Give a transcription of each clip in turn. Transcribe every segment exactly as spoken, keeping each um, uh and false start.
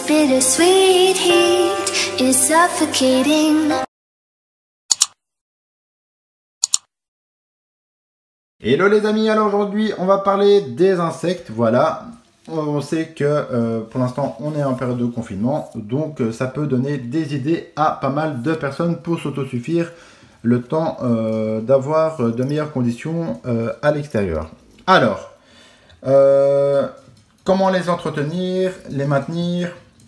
bittersweet heat is suffocating. Hello les amis, alors aujourd'hui on va parler des insectes, voilà. On sait que euh, pour l'instant on est en période de confinement, donc euh, ça peut donner des idées à pas mal de personnes pour s'autosuffire le temps euh, d'avoir de meilleures conditions euh, à l'extérieur. Alors, euh, comment les entretenir, les maintenir,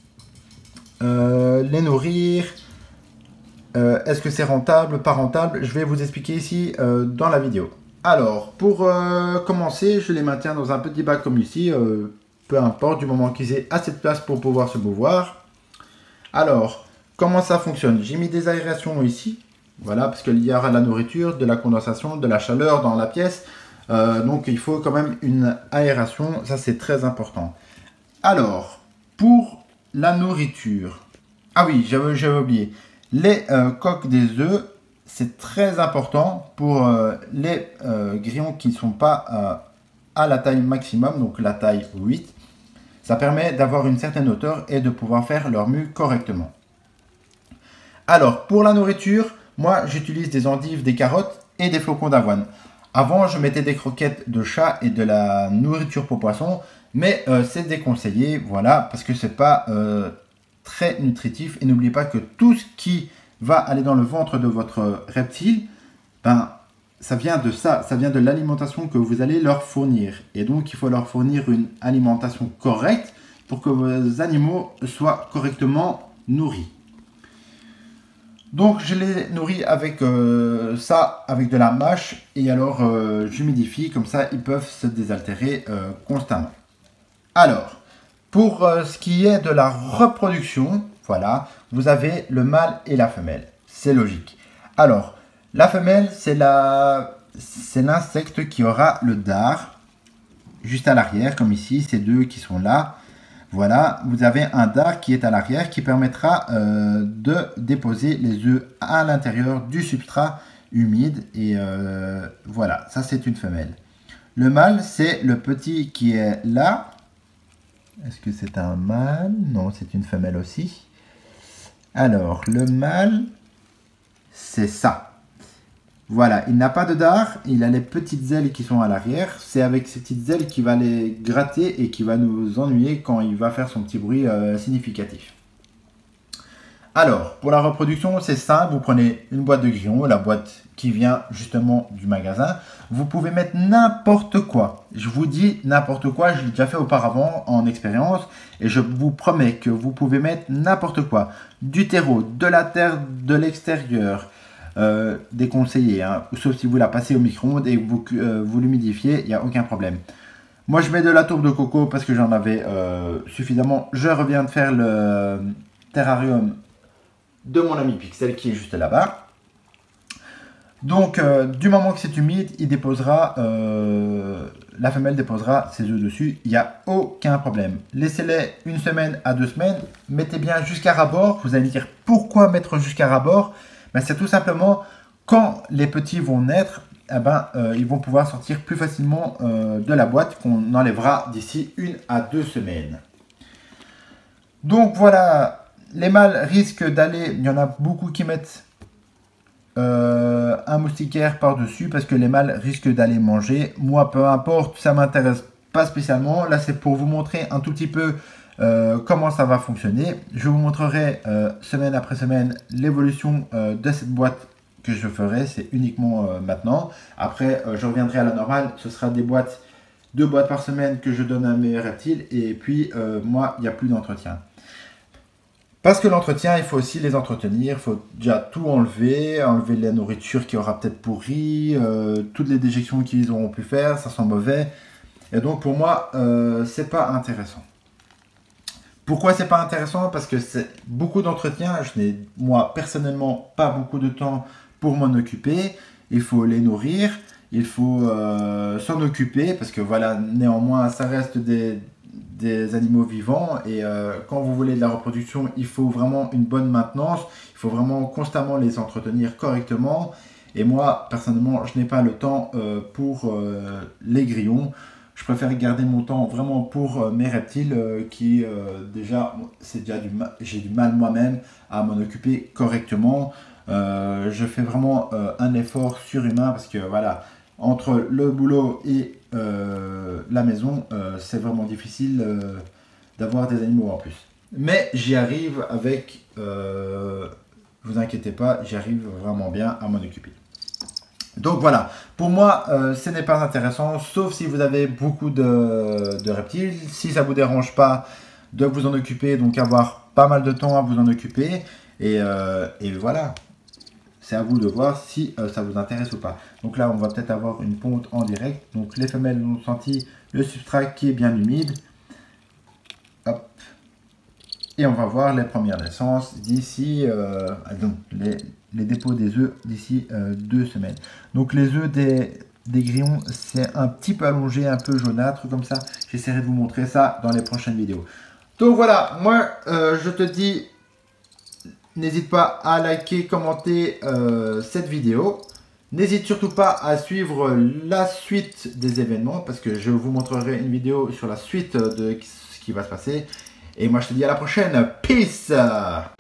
euh, les nourrir, euh, est-ce que c'est rentable, pas rentable? Je vais vous expliquer ici euh, dans la vidéo. Alors, pour euh, commencer, je les maintiens dans un petit bac comme ici, euh, peu importe, du moment qu'ils aient assez de place pour pouvoir se mouvoir. Alors, comment ça fonctionne? J'ai mis des aérations ici, voilà, parce qu'il y aura de la nourriture, de la condensation, de la chaleur dans la pièce. Euh, donc, il faut quand même une aération, ça c'est très important. Alors, pour la nourriture, ah oui, j'avais oublié, les euh, coques des œufs, c'est très important pour euh, les euh, grillons qui ne sont pas euh, à la taille maximum, donc la taille huit. Ça permet d'avoir une certaine hauteur et de pouvoir faire leur mue correctement. Alors, pour la nourriture, moi j'utilise des endives, des carottes et des flocons d'avoine. Avant, je mettais des croquettes de chat et de la nourriture pour poisson, mais euh, c'est déconseillé, voilà, parce que c'est pas euh, très nutritif. Et n'oubliez pas que tout ce qui va aller dans le ventre de votre reptile, ben, ça vient de ça, ça vient de l'alimentation que vous allez leur fournir. Et donc, il faut leur fournir une alimentation correcte pour que vos animaux soient correctement nourris. Donc, je les nourris avec euh, ça, avec de la mâche, et alors euh, j'humidifie, comme ça, ils peuvent se désaltérer euh, constamment. Alors, pour euh, ce qui est de la reproduction, voilà, vous avez le mâle et la femelle. C'est logique. Alors, la femelle, c'est la, c'est l'insecte qui aura le dard juste à l'arrière, comme ici, ces deux qui sont là. Voilà, vous avez un dard qui est à l'arrière qui permettra euh, de déposer les œufs à l'intérieur du substrat humide. Et euh, voilà, ça c'est une femelle. Le mâle, c'est le petit qui est là. Est-ce que c'est un mâle? Non, c'est une femelle aussi. Alors, le mâle, c'est ça. Voilà, il n'a pas de dard, il a les petites ailes qui sont à l'arrière. C'est avec ces petites ailes qu'il va les gratter et qui va nous ennuyer quand il va faire son petit bruit euh, significatif. Alors, pour la reproduction, c'est simple. Vous prenez une boîte de grillons, la boîte qui vient justement du magasin. Vous pouvez mettre n'importe quoi. Je vous dis n'importe quoi, je l'ai déjà fait auparavant en expérience. Et je vous promets que vous pouvez mettre n'importe quoi. Du terreau, de la terre de l'extérieur. Euh, déconseillé, hein, sauf si vous la passez au micro-ondes et vous, euh, vous l'humidifiez, il n'y a aucun problème. Moi je mets de la tourbe de coco parce que j'en avais euh, suffisamment. Je reviens de faire le terrarium de mon ami Pixel qui est juste là-bas. Donc euh, du moment que c'est humide, il déposera, euh, la femelle déposera ses œufs dessus, il n'y a aucun problème. Laissez-les une semaine à deux semaines, mettez bien jusqu'à rabord. Vous allez me dire pourquoi mettre jusqu'à rabord? Ben, c'est tout simplement quand les petits vont naître, eh ben, euh, ils vont pouvoir sortir plus facilement euh, de la boîte qu'on enlèvera d'ici une à deux semaines. Donc voilà, les mâles risquent d'aller, il y en a beaucoup qui mettent euh, un moustiquaire par-dessus parce que les mâles risquent d'aller manger. Moi, peu importe, ça ne m'intéresse pas spécialement. Là, c'est pour vous montrer un tout petit peu Euh, comment ça va fonctionner. Je vous montrerai euh, semaine après semaine l'évolution euh, de cette boîte que je ferai. C'est uniquement euh, maintenant. Après, euh, je reviendrai à la normale. Ce sera des boîtes, deux boîtes par semaine que je donne à mes reptiles. Et puis, euh, moi, il n'y a plus d'entretien. Parce que l'entretien, il faut aussi les entretenir. Il faut déjà tout enlever. Enlever la nourriture qui aura peut-être pourri. Euh, toutes les déjections qu'ils auront pu faire. Ça sent mauvais. Et donc, pour moi, euh, c'est pas intéressant. Pourquoi c'est pas intéressant? Parce que c'est beaucoup d'entretien. Je n'ai, moi, personnellement, pas beaucoup de temps pour m'en occuper. Il faut les nourrir. Il faut euh, s'en occuper. Parce que voilà, néanmoins, ça reste des, des animaux vivants. Et euh, quand vous voulez de la reproduction, il faut vraiment une bonne maintenance. Il faut vraiment constamment les entretenir correctement. Et moi, personnellement, je n'ai pas le temps euh, pour euh, les grillons. Je préfère garder mon temps vraiment pour euh, mes reptiles euh, qui euh, déjà, c'est déjà du j'ai du mal moi-même à m'en occuper correctement. Euh, je fais vraiment euh, un effort surhumain parce que voilà, entre le boulot et euh, la maison, euh, c'est vraiment difficile euh, d'avoir des animaux en plus. Mais j'y arrive avec, euh, vous inquiétez pas, j'y arrive vraiment bien à m'en occuper. Donc voilà, pour moi, euh, ce n'est pas intéressant, sauf si vous avez beaucoup de, de reptiles. Si ça ne vous dérange pas de vous en occuper, donc avoir pas mal de temps à vous en occuper. Et, euh, et voilà, c'est à vous de voir si euh, ça vous intéresse ou pas. Donc là, on va peut-être avoir une ponte en direct. Donc les femelles ont senti le substrat qui est bien humide. Hop. Et on va voir les premières naissances d'ici, euh, donc les, les dépôts des œufs d'ici euh, deux semaines. Donc les œufs des, des grillons, c'est un petit peu allongé, un peu jaunâtre comme ça. J'essaierai de vous montrer ça dans les prochaines vidéos. Donc voilà, moi euh, je te dis, n'hésite pas à liker, commenter euh, cette vidéo. N'hésite surtout pas à suivre la suite des événements parce que je vous montrerai une vidéo sur la suite de ce qui va se passer. Et moi, je te dis à la prochaine. Peace!